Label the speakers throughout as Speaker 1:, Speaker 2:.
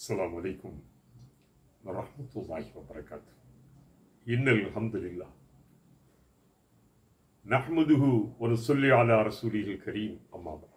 Speaker 1: السلام عليكم ورحمة الله وبركاته. إن الحمد لله نحمده ونصلي على رسوله الكريم أما بعد.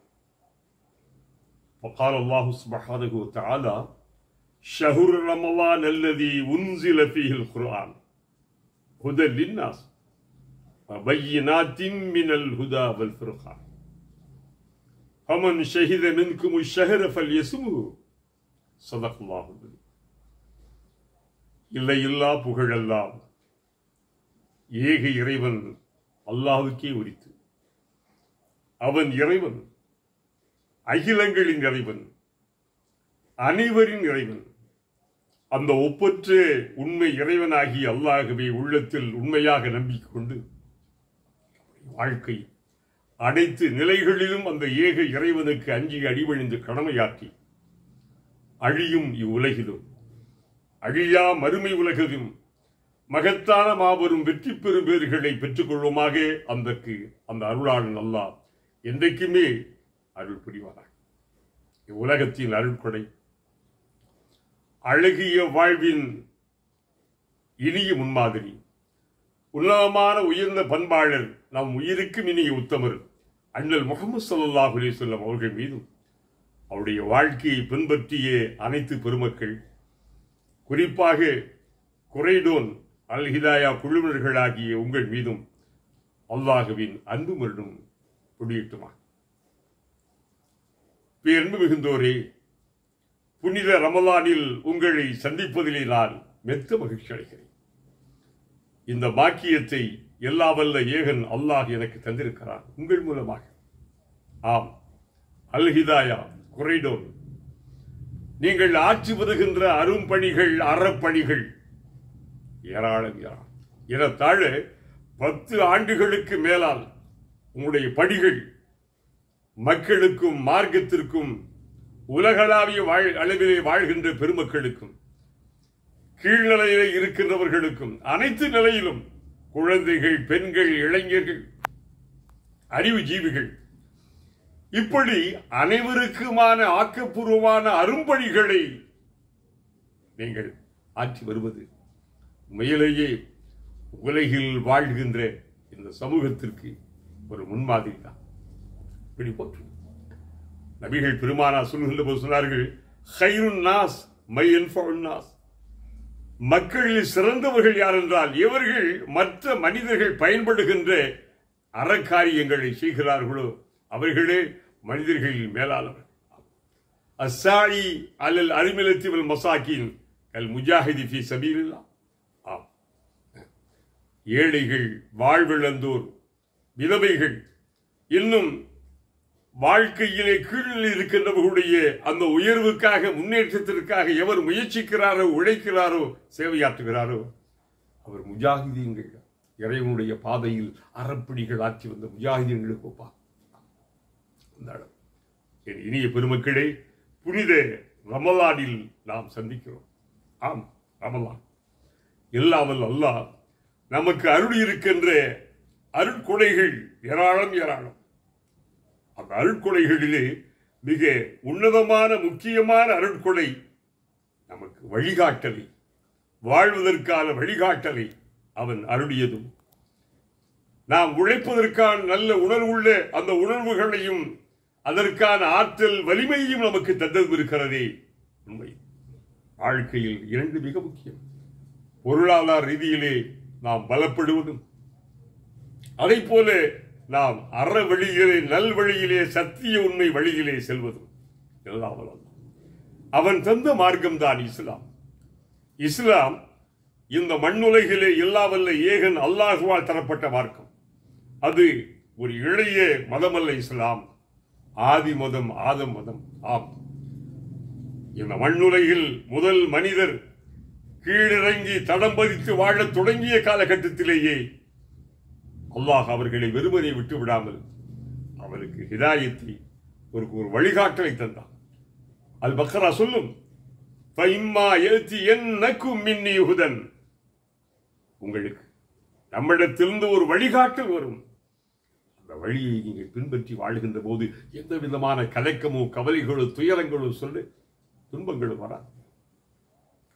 Speaker 1: فقال الله سبحانه وتعالى: شهر رمضان الذي أنزل فيه القرآن هدى للناس وبينات من الهدى والفرقان فمن شهد منكم الشهر فليصمه صدق الله العظيم. இல்லை இல்லா புகழெல்லாம் ஏக இறைவன் அல்லாஹ்வுக்கே உரித்து. அவன் இறைவன், அகிலங்களின் இறைவன், அனைவரின் இறைவன். அந்த ஒப்பற்ற உண்மை இறைவனாகி அல்லாஹ்வை உள்ளத்தில் உண்மையாக நம்பிக்கொண்டு வாழ்க்கை அனைத்து நிலைகளிலும் அந்த ஏக இறைவனுக்கு அஞ்சி அடிபணிந்து கடமையாற்றி அழியும் இவ்வுலகிலும் அழியா மறுமை உலகிலும் மகத்தான மாபெரும் வெற்றி பெறும் பேறுகளை பெற்றுக் கொள்வோமாக அந்த அருளாளன் அல்லாஹ் என்றைக்குமே அருள் புரிவாராக. இவ்வுலகத்தின் அருள்கொடை, அழகிய வாழ்வின் இனிய முன்மாதிரி, உன்னதமான உயர்ந்த பண்பாளர், நம் உயிருக்கும் இனிய உத்தமர் அண்ணல் முஹம்மது ஸல்லல்லாஹு அலைஹி வஸல்லம் அவர்கள் மீதும் அவருடைய வாழ்க்கையை பின்பற்றிய அனைத்து பெருமக்கள், குறிப்பாக குறைடோன் அல் ஹிதாயா குழுவினர்களாகிய உங்கள் மீதும் அல்லாஹ்வின் அன்பு மருடும் பொடியிட்டுமா. பேரன்பு மிகுந்தோரே, புனித ரமலானில் உங்களை சந்திப்பதிலே நான் மெத்த மகிழ்ச்சி அடைகிறேன். இந்த பாக்கியத்தை எல்லா வல்ல ஏகன் அல்லாஹ் எனக்கு தந்திருக்கிறார் உங்கள் மூலமாக. ஆம், அல் ஹிதாயா குறைடோன், நீங்கள் ஆற்றி வருகின்ற அரும்பணிகள், அறப்பணிகள் ஏராளம் ஏராளம். ஏறத்தாழ 10 ஆண்டுகளுக்கு மேலால் உங்களுடைய பணிகள் மக்களுக்கும் மார்க்கத்திற்கும் உலகளாவிய அளவிலே வாழ்கின்ற பெருமக்களுக்கும் கீழ்நிலையிலே இருக்கின்றவர்களுக்கும் அனைத்து நிலையிலும் குழந்தைகள், பெண்கள், இளைஞர்கள், அறிவு ஜீவிகள், இப்படி அனைவருக்குமான ஆக்கப்பூர்வமான அரும்பணிகளை நீங்கள் ஆற்றி வருவது உண்மையிலேயே உலகில் வாழ்கின்ற இந்த சமூகத்திற்கு ஒரு முன்மாதிரி தான். இப்படி போற்று நபிகள் பெருமானா சொல்கின்ற போது சொன்னார்கள், ஹைருன் நாஸ் மை யன்ஃபஉன் நாஸ். மக்களில் சிறந்தவர்கள் யார் என்றால் எவர்கள் மற்ற மனிதர்கள் பயன்படுகின்ற அறக்காரியங்களை செய்கிறார்களோ அவர்களே மனிதர்களில் மேலாளவர். அஸ்ஸாயி அலல் அரிமிலத்தி வல் மசாகின் கல் முஜாஹிதி ஃபீ சபீலில்லாஹ். ஏழைகள், வாழ்விழந்தோர், விதவைகள், இன்னும் வாழ்க்கையிலே கீழில் இருக்கின்றவர்களுடைய அந்த உயர்வுக்காக, முன்னேற்றத்திற்காக எவர் முயற்சிக்கிறாரோ, உழைக்கிறாரோ, சேவையாற்றுகிறாரோ அவர் முஜாஹிதீன்கள். இறைவனுடைய பாதையில் அறப்பணிகள் ஆற்றி வந்த முஜாஹிதீன்களுக்கு ஒப்பார். என் இனிய பெருமக்களே, புனித ரமலானில் நாம் சந்திக்கிறோம். ஆம், ரமலான் எல்லாவல்ல அல்லாஹ் நமக்கு அருள் இருக்கின்ற அருட்கொடைகள் ஏராளம் ஏராளம். அந்த அருட்கொடைகளிலே மிக உன்னதமான முக்கியமான அருட்கொடை நமக்கு வழிகாட்டலை, வாழ்வதற்கான வழிகாட்டலை அவன் அருளியதும், நாம் உழைப்பதற்கான நல்ல உணர்வுள்ள அந்த உணர்வுகளையும் அதற்கான ஆற்றல் வலிமையும் நமக்கு தந்ததும் இருக்கிறதே உண்மை. வாழ்க்கையில் 2 மிக முக்கியம். பொருளாதார ரீதியிலே நாம் பலப்படுவதும், அதை போல நாம் அற வழியிலே, நல்வழியிலே, சத்திய உண்மை வழியிலே செல்வதும் எல்லாம் அவன் தந்த மார்க்கம்தான் இஸ்லாம். இஸ்லாம் இந்த மண்ணுலகிலே எல்லாவல்ல ஏகன் அல்லாஹ்வால் தரப்பட்ட மார்க்கம். அது ஒரு இளைய மதமல்ல இஸ்லாம், ஆதி மதம், ஆதம் மதம். ஆம், இந்த மண்ணுலகில் முதல் மனிதர் கீழிறங்கி தடம் பதித்து வாழத் தொடங்கிய காலகட்டத்திலேயே அல்லாஹ் அவர்களை வெறுமனை விட்டு விடாமல் அவருக்கு ஹிதாயத்தை, ஒரு வழிகாட்டலை தந்தான். அல் பக்ரா சொல்லும், உங்களுக்கு நம்மிடத்திலிருந்து ஒரு வழிகாட்டல் வரும். அந்த வழியை நீங்கள் பின்பற்றி வாழ்கின்ற போது எந்த விதமான கலக்கமோ, கவலைகளோ, துயரங்களோ, துன்பங்களும் வராது.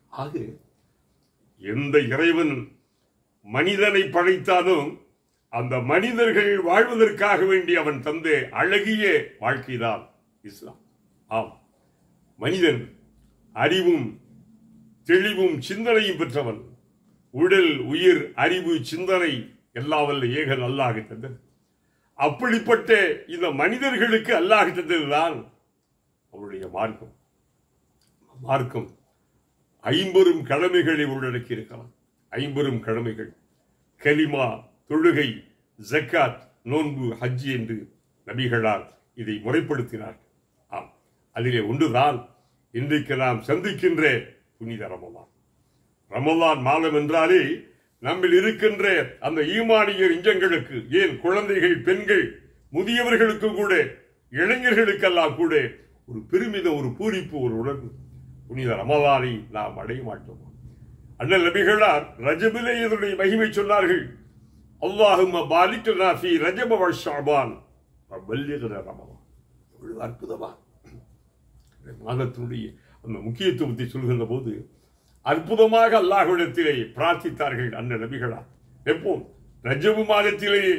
Speaker 1: ஆக எந்த இறைவன் மனிதனை படைத்தாலும் அந்த மனிதர்கள் வாழ்வதற்காக வேண்டி அவன் தந்த அழகிய வாழ்க்கைதான் இஸ்லாம். ஆம், மனிதன் அறிவும் தெளிவும் சிந்தனையும் பெற்றவன். உடல், உயிர், அறிவு, சிந்தனை எல்லாம் வல்ல ஏகன் அல்லாஹ் தந்தது. அப்படிப்பட்ட இந்த மனிதர்களுக்கு அல்லாஹ் தந்ததுதான் அவருடைய மார்க்கம். மார்க்கம் 50 கடமைகளை உள்ளடக்கி இருக்கலாம். 50 கடமைகள்: கலிமா, தொழுகை, ஜக்காத், நோன்பு, ஹஜ் என்று நபிகளால் இதை முறைப்படுத்தினார். ஆம், அதிலே ஒன்றுதான் இன்றைக்கு நாம் சந்திக்கின்ற புனித ரமலான். ரமலான் மாதம் என்றாலே நம்மில் இருக்கின்ற அந்த ஈமானிய நெஞ்சங்களுக்கு, ஏன் குழந்தைகள், பெண்கள், முதியவர்களுக்கு கூட, இளைஞர்களுக்கெல்லாம் கூட ஒரு பெருமிதம், ஒரு பூரிப்பு, ஒரு உணர்வு. புனித ரமலானை நாம் அடைய மாட்டோம். அண்ணல் நபிகளார் ரஜபிலே இதனுடைய மகிமை சொன்னார்கள். அல்லாஹும்ம பாரிக் லனா ஃபீ ரஜப வ ஷஅபான் வ பல்லிக்னா ரமலான். எவ்வளவு அற்புதமா மாதத்தினுடைய அந்த முக்கியத்துவத்தை சொல்கின்ற போது அற்புதமாக அல்லாஹ்விடத்திலே பிரார்த்தித்தார்கள் அண்ணல் நபிகளார். எப்போ? ரஜபு மாதத்திலேயே,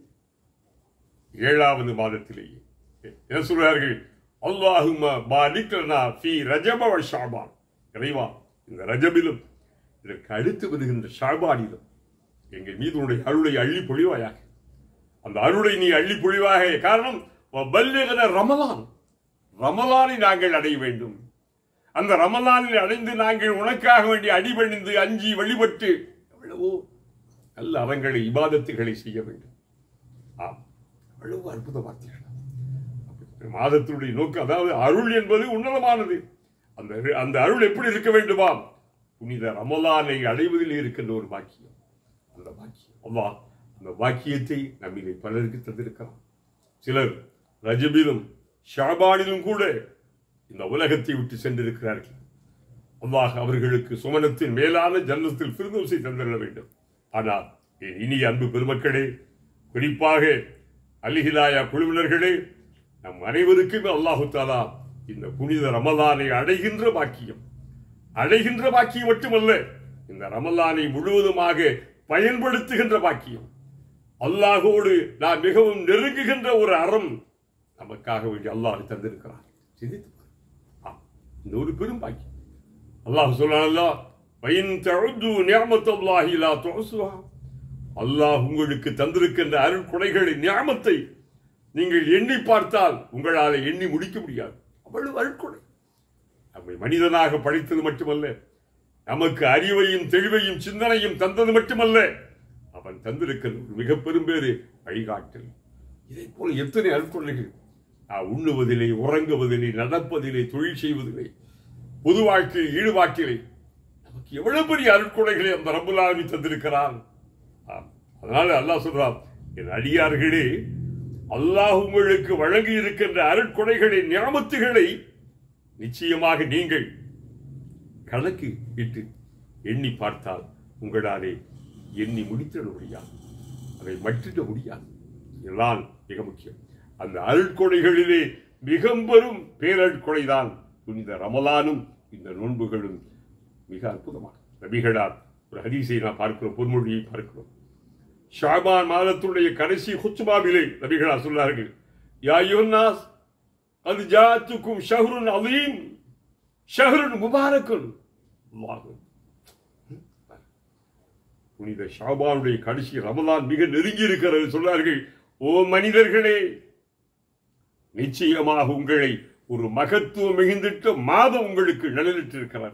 Speaker 1: 7வது மாதத்திலேயே என்ன சொல்றார்கள்? அல்லாஹும்ம பாரிக் லனா ஃபீ ரஜப வ ஷஅபான். இறைவா, இந்த ரஜபிலும் இதற்கு அடுத்து வருகின்ற ஷஅபானிலும் எங்கள் மீது உன்னுடைய அருளை அள்ளி பொழிவாயாக. அந்த அருளை நீ அள்ளி பொழிவாக. காரணம், ரமலான், ரமலானை நாங்கள் அடைய வேண்டும். அந்த ரமலானில் அடைந்து நாங்கள் உனக்காக வேண்டி அடிபணிந்து அஞ்சி வழிபட்டு எவ்வளவோ நல்ல அறங்களை, இபாதத்துகளை செய்ய வேண்டும். ஆம், எவ்வளவு அற்புத வார்த்தைகள். மாதத்தினுடைய நோக்கம், அதாவது அருள் என்பது உன்னதமானது. அந்த அருள் எப்படி இருக்க வேண்டுமா? புனித ரமலானை அடைவதில் இருக்கின்ற ஒரு பாக்கியம். அந்த பாக்கியம் அல்லாஹ் அந்த பாக்கியத்தை நம்மிலே பலருக்கு தந்திருக்கிறார். சிலர் ரஜபிலும் ஷாபானிலும் கூட இந்த உலகத்தை விட்டு சென்றிருக்கிறார்கள். அல்லாஹ் அவர்களுக்கு சுமனத்தின் மேலான ஜன்னத்தில் ஃபிர்தௌஸை தந்திட வேண்டும். ஆனால் இனிய அன்பு பெருமக்களே, குறிப்பாக அல்-ஹிதாயா குழுவினர்களே, நம் அனைவருக்குமே அல்லாஹு தஆலா இந்த புனித ரமலானை அடைகின்ற பாக்கியம் மட்டுமல்ல, இந்த ரமலானை முழுவதுமாக பயன்படுத்துகின்ற பாக்கியம், அல்லாஹோடு நாம் மிகவும் நெருங்குகின்ற ஒரு அறம் நமக்காக வேண்டி அல்லாஹ் தந்திருக்கிறார். சிந்தித்து இந்த ஒரு பெரும் பாக்கியம். அல்லாஹ் சொல்றான், அல்லாஹ் உங்களுக்கு தந்திருக்கின்ற அருள் கொடைகளை, நியாமத்தை நீங்கள் எண்ணி பார்த்தால் உங்களால் எண்ணி முடிக்க முடியாது. அவ்வளவு அருட்கொடை. நம்மை மனிதனாக படைத்தது மட்டுமல்ல, நமக்கு அறிவையும் தெளிவையும் சிந்தனையும் தந்தது மட்டுமல்ல, அவன் தந்திருக்கிற ஒரு மிக பெரும் பேரு வழிகாட்டல். இதை போல எத்தனை அருட்கொடைகள்! உண்ணுவதிலே, உறங்குவதிலே, நடப்பதிலே, தொழில் செய்வதிலே, பொது வாழ்க்கையில் ஈடுபாட்டிலே நமக்கு எவ்வளவு பெரிய அருட்கொடைகளை அந்த ரப்புல் ஆலமீன் தந்திருக்கிறான். அதனால அல்லாஹ் சொல்றான், என் அடியார்களே, அல்லாஹ் உங்களுக்கு வழங்கி இருக்கின்ற அருட்கொடைகளை, நியாமத்துகளை நிச்சயமாக நீங்கள் கணக்கு இட்டு எண்ணி பார்த்தால் உங்களாலே எண்ணி முடித்திட முடியாது, அதை மற்றிட முடியாது. இதெல்லாம் மிக முக்கியம். அந்த அருட்கொடைகளிலே மிக பெரும் பேரருட்கொடைதான் புனித ரமலானும் இந்த நோன்புகளும். மிக அற்புதமான நபிகளார் ஒரு ஹதீஸை நாம் பார்க்கிறோம், பொன்மொழியை பார்க்கிறோம். ஷாபான் மாதத்துடைய கடைசி ஹுத்பாவிலே நபிகளார் சொன்னார்கள், யா அய்யுஹன்னாஸ் கத் ஜாஅத்துக்கும் ஷஹ்ருன் அலீம் ஷஹ்ருன் முபாரக்குன். புனித ஷாபானுடைய கடைசி ரமலான் மிக நெருங்கி இருக்கிறது. சொன்னார்கள், ஓ மனிதர்களே, நிச்சயமாக உங்களை ஒரு மகத்துவம் மிகுந்திட்ட மாதம் உங்களுக்கு நிழலிட்டு இருக்கிறார்.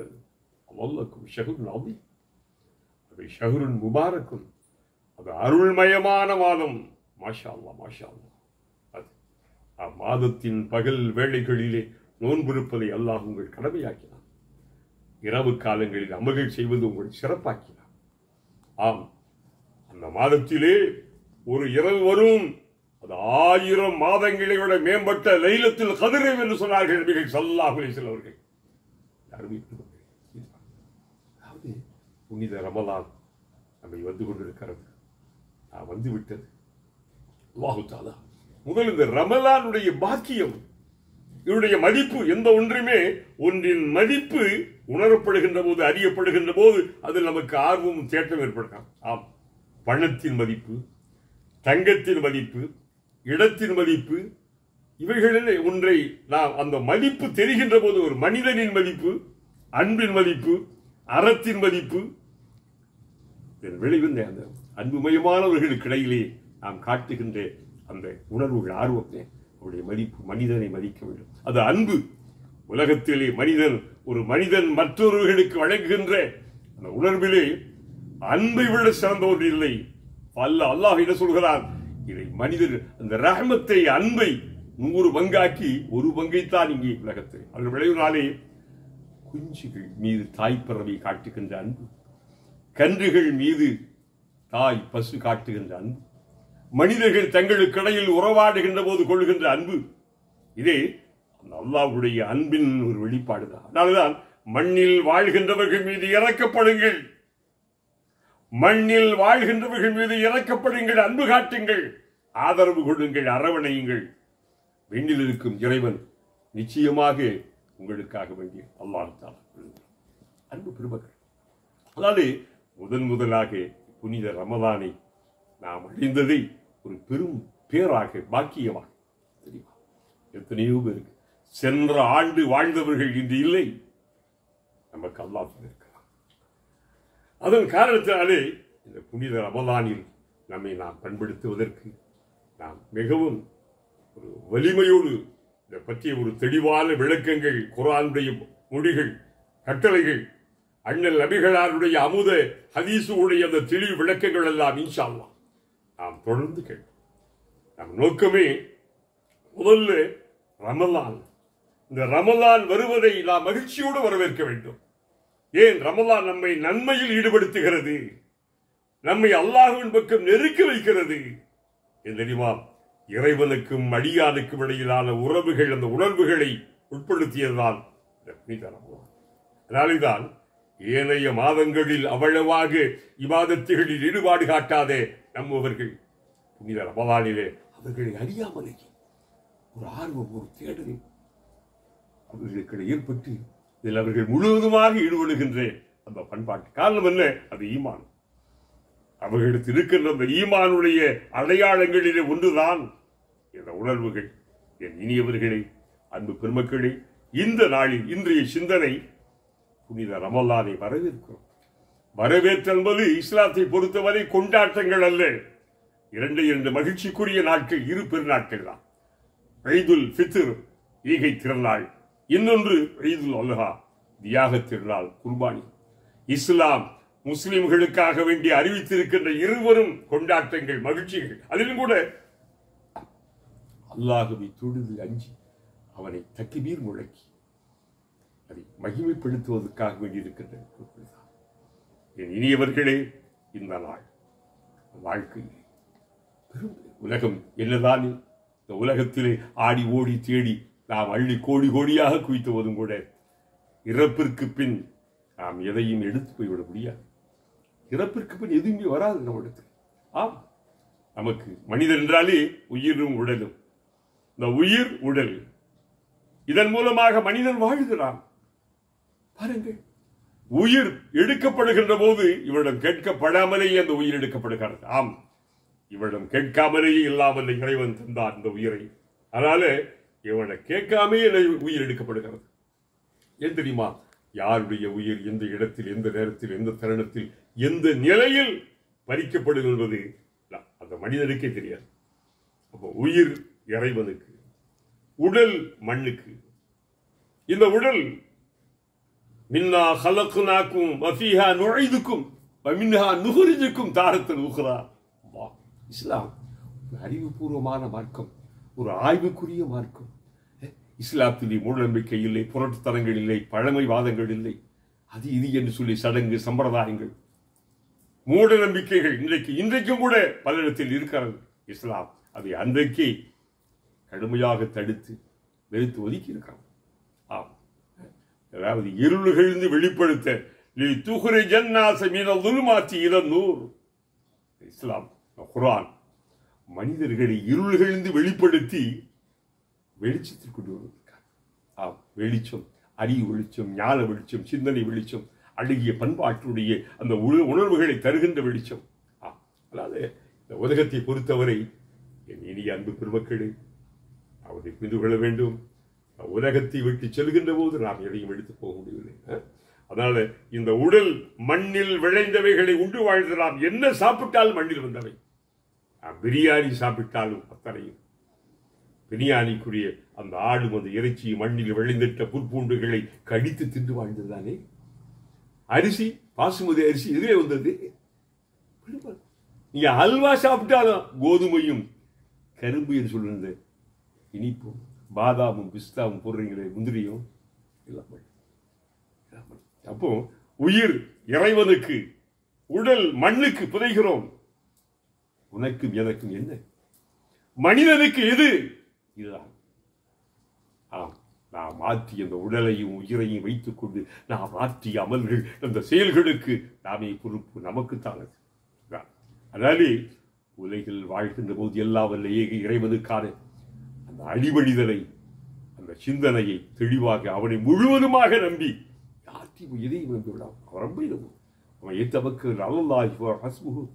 Speaker 1: ஷஹ்ருன் முபாரக்குன், அது அருள்மயமான மாதம். மாஷா அல்லாஹ், மாஷா அல்லாஹ். அம்மாதத்தின் பகல் வேளைகளிலே நோன்பிருப்பதை அல்லாஹ் உங்கள் கடமையாக்கினார். இரவு காலங்களில் அமல்கள் செய்வது உங்கள் சிறப்பாக்கினார். ஆம், அந்த மாதத்திலே ஒரு இரவு வரும், அது 1000 மாதங்களை விட மேம்பட்ட லைலத்துல் கத்ர் என்று சொன்னார்கள் நபிகள் ஸல்லல்லாஹு அலைஹி வஸல்லம் அவர்கள். அதாவது புனித ரமலான் நம்மை வந்து கொண்டிருக்கிறது, வந்து விட்டது. அல்லாஹ் தஆலா முதல் இந்த ரமலானுடைய பாக்கியம், இதனுடைய மதிப்பு, எந்த ஒன்றுமே ஒன்றின் மதிப்பு உணரப்படுகின்ற போது, அறியப்படுகின்ற போது அது நமக்கு ஆர்வமும் தேட்டம் ஏற்படுத்தலாம். ஆம், பணத்தின் மதிப்பு, தங்கத்தின் மதிப்பு, இடத்தின் மதிப்பு, இவைகளில் ஒன்றை நாம் அந்த மதிப்பு தெரிகின்ற போது, ஒரு மனிதனின் மதிப்பு, அன்பின் மதிப்பு, அறத்தின் மதிப்பு, விளைவு அந்த அன்புமயமானவர்களுக்கு இடையிலே நாம் காட்டுகின்ற அந்த உணர்வுகள், ஆர்வத்தை, அவருடைய மதிப்பு, மனிதனை மதிக்க வேண்டும். அது அன்பு. உலகத்திலே ஒரு மனிதன் மற்றொருவர்களுக்கு வழங்குகின்ற அந்த உணர்விலே அன்பை விட சிறந்த ஒன்று இல்லை. அல்லாஹ் என்ன சொல்கிறார்? இதை மனிதர் அந்த ரஹமத்தை, அன்பை 100 பங்காக்கி 1 பங்கைத்தான் இங்கே உலகத்தில். அதன் விளைவினாலே குஞ்சுகள் மீது தாய் பறவை காட்டுகின்ற அன்பு, கன்றுகள் மீது தாய் பசு காட்டுகின்ற அன்பு, மனிதர்கள் தங்களுக்கு இடையில் உறவாடுகின்ற போது கொள்கின்ற அன்பு, இதே அல்லாஹ்வுடைய அன்பின் ஒரு வெளிப்பாடுதான். அதனால்தான் மண்ணில் வாழ்கின்றவர்கள் மீது இறக்கப்படுங்கள், மண்ணில் வாழ்கின்றவர்கள் மீது இறக்கப்படுங்கள், அன்பு காட்டுங்கள், ஆதரவு கொடுங்கள், அரவணையுங்கள். விண்ணில் இருக்கும் இறைவன் நிச்சயமாக உங்களுக்காக வேண்டிய அல்லாஹ் தஆலா அன்பு பெருமக்கள். அதாவது முதலாக புனித ரமலானை நாம் அடைந்ததை ஒரு பெரும் பேராக, பாக்கியமாக தெரியுமா? எத்தனையோ பேருக்கு சென்ற ஆண்டு வாழ்ந்தவர்கள் இன்று இல்லை, நமக்கு அல்லாஹ் இருக்கிறார். அதன் காரணத்தினாலே இந்த புனித ரமலானில் நம்மை நாம் பண்படுத்துவதற்கு நாம் மிகவும் ஒரு வலிமையோடு இதை பற்றிய ஒரு தெளிவான விளக்கங்கள், குர்ஆனுடைய மொழிகள், கட்டளைகள், அண்ணல் நபிகளாருடைய அமுத ஹதீஸுடைய அந்த தெளிவு விளக்கங்கள் எல்லாம் இன்ஷா அல்லாஹ் நாம் தொடர்ந்து கேட்போம். நம் நோக்கமே முதல்ல ரமலான். இந்த ரமலான் வருவதை நாம் மகிழ்ச்சியோடு வரவேற்க வேண்டும். ஏன்? ரமலான் நம்மை நன்மையில் ஈடுபடுத்துகிறது, நம்மை அல்லாஹ்வின் பக்கம் நெருக்க வைக்கிறது. தெரியுமா? இறைவனுக்கும் அடியானுக்கும் இடையிலான உறவுகள், அந்த உணர்வுகளை உட்படுத்தியதுதான் அதனால்தான் ஏனைய மாதங்களில் அவ்வளவாக இபாதத்துகளில் ஈடுபாடு காட்டாத நம்மவர்கள் புனித ரமலானிலே அவர்களை அறியாமலேயே ஒரு ஆர்வம், ஒரு தேடல் அவர்களுக்கு ஏற்பட்டு இதில் அவர்கள் முழுவதுமாக ஈடுபடுகின்ற அந்த பண்பாட்டு காரணம் என்ன? அது ஈமான். அவர்களுக்கு இருக்கின்ற அந்த ஈமானுடைய அடையாளங்களிலே ஒன்றுதான் இந்த உணர்வுகள். என் இனியவர்களே, அன்பு பெருமக்களே, இந்த நாளில் இன்றைய சிந்தனை புனித ரமலானை வரவேற்கிறோம். வரவேற்பது இஸ்லாத்தை பொறுத்தவரை கொண்டாட்டங்கள் அல்ல, 2 மகிழ்ச்சிக்குரிய நாட்கள், 2 பெருநாட்கள் தான். ஈதுல் ஃபித்ர், ஈகை திருநாள், இன்னொன்று ஈதுல் அல்ஹா, தியாக திருநாள், குர்பானி. இஸ்லாம் முஸ்லிம்களுக்காக வேண்டி அறிவித்திருக்கின்ற 2 கொண்டாட்டங்கள், மகிழ்ச்சிகள். அதிலும் கூட அல்லாஹ்வை தொழுது அஞ்சி அவனை தக்பீர் முழக்கி அதை மகிமைப்படுத்துவதற்காக வேண்டியிருக்கின்ற இனியவர்களே, இந்த நாள் வாழ்க்கையில் பெரும் உலகம் என்னதான் இந்த உலகத்திலே ஆடி ஓடி தேடி நாம் அள்ளி கோடி கோடியாக குவித்துவதும் கூட இறப்பிற்கு பின் நாம் எதையும் எடுத்து போய்விட முடியாது. இறப்பிற்கு பின் எதுவுமே வராது நம்மிடத்தில். ஆம், நமக்கு மனிதன் என்றாலே உயிரும் உடலும். இந்த உயிர் உடல், இதன் மூலமாக மனிதன் வாழ்கிறான். பாருங்கள், உயிர் எடுக்கப்படுகின்ற போது இவரிடம் கேட்கப்படாமலேயே அந்த உயிர் எடுக்கப்படுகிறது. ஆம், இவரிடம் கேட்காமலேயே இல்லாமல் இறைவன் தந்தார் இந்த உயிரை. அதனால இவனை கேட்காமே உயிர் எடுக்கப்படுகிறது. ஏன் தெரியுமா? யாருடைய உயிர் எந்த இடத்தில், எந்த நேரத்தில், எந்த தருணத்தில், எந்த நிலையில் பறிக்கப்படும் என்பது அந்த மனிதனுக்கே தெரியாது. அப்போ உயிர் இறைவனுக்கு, உடல் மண்ணுக்கு. இந்த உடல் மின்னா ஹலக்னாக்கும் வஃபீஹா நுஐதுக்கும் வமின்ஹா நுஹ்ரிஜுக்கும் தாரத்தன் உக்ரா. இஸ்லாம் ஒரு அறிவுபூர்வமான மார்க்கம், ஒரு ஆய்வுக்குரிய மார்க்கம். இஸ்லாத்திலே மூடநம்பிக்கை இல்லை, புரட்டுத்தனங்கள் இல்லை, பழமைவாதங்கள் இல்லை, அது இது என்று சொல்லி சடங்கு சம்பிரதாயங்கள், மூட நம்பிக்கைகள் இன்றைக்கும் கூட பலரிடத்தில் இருக்கிறது. இஸ்லாம் அதை அன்றைக்கே கடுமையாக தடுத்து வெறுத்து ஒதுக்கி இருக்கிறான். ஆம், அதாவது இருள்களிலிருந்து வெளிப்படுத்த இஸ்லாம், குர்ஆன் மனிதர்களை இருள்களிலிருந்து வெளிப்படுத்தி வெளிச்சத்தில் கொண்டு வருவதற்காக. ஆம், வெளிச்சம் அறிவு வெளிச்சம், ஞான வெளிச்சம், சிந்தனை வெளிச்சம், அழகிய பண்பாட்டுடைய அந்த உணர்வுகளை தருகின்ற வெளிச்சம். அதாவது இந்த உலகத்தை பொறுத்தவரை என் இனிய அன்பு பெருமக்களே, அவரை புரிந்து கொள்ள வேண்டும். உலகத்தை விட்டு செல்கின்ற போது நாம் எதையும் எடுத்து போக முடியவில்லை. அதனால இந்த உடல் மண்ணில் விளைந்தவைகளை உண்டு வாழ்ந்து நாம் என்ன சாப்பிட்டாலும் மண்ணில் வந்தவை. பிரியாணி சாப்பிட்டாலும் அத்தனையும் பிரியாணிக்குரிய அந்த ஆடும் அந்த இறைச்சி மண்ணில் விளைந்திட்ட புற்பூண்டுகளை கடித்து தின்று வாழ்ந்ததுதானே. அரிசி, பாசுமதி அரிசி எதிரே வந்தது. நீங்க அல்வா சாப்பிட்டாலும் கோதுமையும் கரும்பு என்று சொல்லுங்க, இனிப்பும் பாதாமும் பிஸ்தாவும் போடுறீங்களே, முந்திரியும் எல்லாம். அப்போ உயிர் இறைவனுக்கு, உடல் மண்ணுக்கு புதைகிறோம். உனக்கும் எனக்கும் என்ன, மனிதனுக்கு எது? இதுதான். நாம் மாற்றிய அந்த உடலையும் உயிரையும் வைத்துக் கொண்டு நாம் மாற்றிய அமல்கள், அந்த செயல்களுக்கு நாமே பொறுப்பு, நமக்குத்தான். அதனாலே உலகில் வாழ்கின்ற போது எல்லாம் வல்ல ஏக இறைவனுக்கான அந்த அடிபணிதலை, அந்த சிந்தனையை தெளிவாக அவனை முழுவதுமாக நம்பி யாரையும் எதையும் நம்பி விடாம். அவன் ரொம்ப நம்பும். அவன் ஏத்தவக்கு அல்லாஹ்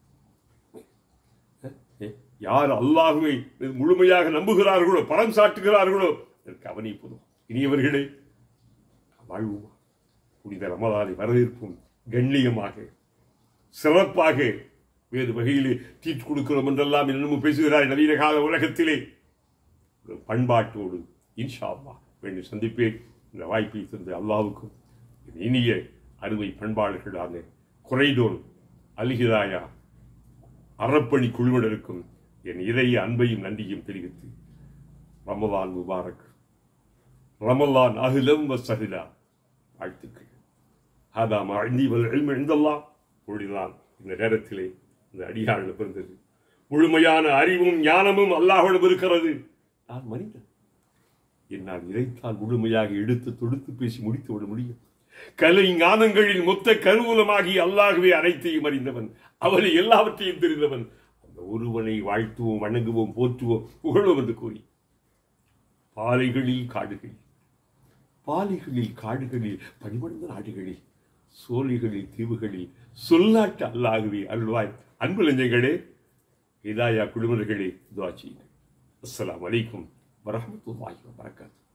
Speaker 1: யார் அல்லாஹுவை முழுமையாக நம்புகிறார்களோ, பரம் சாட்டுகிறார்களோ, அதற்கு அவனை போதும். இனியவர்களே, வாழ்வோம். புனித ரமதானை வரவேற்போம். கண்ணியமாக சிறப்பாக வேறு வகையிலே தீட்டு கொடுக்கிறோம் என்றெல்லாம் இன்னமும் பேசுகிறார் நவீன கால உலகத்திலே. பண்பாட்டோடு இன்ஷா அல்லாஹ் வேண்டும் சந்திப்பேன். இந்த வாய்ப்பை தந்த அல்லாஹ்வுக்கும் இனிய அறுவை பண்பாளர்களான குறைதோன் அல்ஹிதாயா அறப்பணி குழுவினருக்கும் என் இதய அன்பையும் நன்றியும் தெரிவித்து, ரமலான் முபாரக், ரமலான் அஹ்லம் வ சஹ்லா, வாழ்த்துக்கள். ஹதா மா இந்தி வல் இல்மு இன்தல்லாஹ். பொழுதுதான் இந்த நேரத்திலே இந்த அடியார்கள் பிறந்தது. முழுமையான அறிவும் ஞானமும் அல்லாஹ்விடம் இருக்கிறது. நான் மனிதன், என்னால் நினைத்தால் முழுமையாக எடுத்து தொடுத்து பேசி முடித்து விட முடியும். கலை ஞானங்களின் மொத்த கருவூலமாகி அல்லாஹ்வே அனைத்தையும் அறிந்தவன், அவனை எல்லாவற்றையும் தெரிந்தவன். அந்த ஒருவனை வாழ்த்துவோம், வணங்குவோம், போற்றுவோம், புகழுவோம் என்று கூறி, பாலைகளில் காடுகளில், பாலைகளில் காடுகளில், பனிபடர்ந்த நாடுகளில், சோலைகளில் தீவுகளில் சொல்லாட்டு அல்லாஹ்வே அருள்வாய். அன்பு நெஞ்சங்களே, ஹிதாயா குழுவினர்களே, துஆ செய்யுங்கள். அஸ்ஸலாமு அலைக்கும் வரஹ்மத்துல்லாஹி வபரகாத்துஹு.